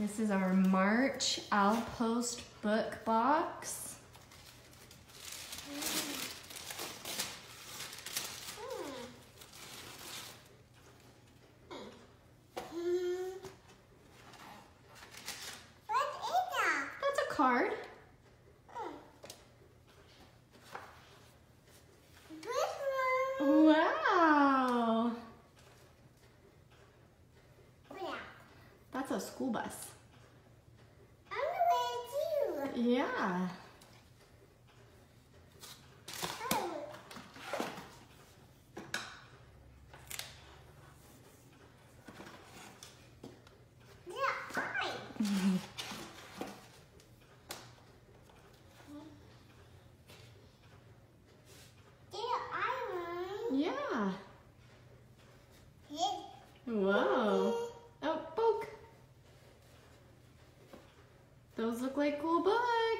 This is our March Outpost book box. Card. Wow. That's a school bus. Yeah. Yeah. Whoa. Oh, poke. Those look like cool books.